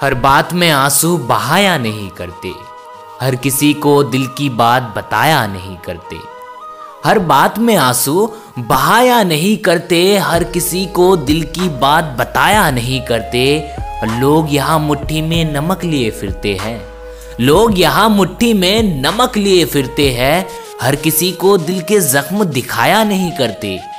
हर बात में आंसू बहाया नहीं करते, हर किसी को दिल की बात बताया नहीं करते। हर बात में आंसू बहाया नहीं करते, हर किसी को दिल की बात बताया नहीं करते। लोग यहाँ मुट्ठी में नमक लिए फिरते हैं, लोग यहाँ मुट्ठी में नमक लिए फिरते हैं, हर किसी को दिल के जख्म दिखाया नहीं करते।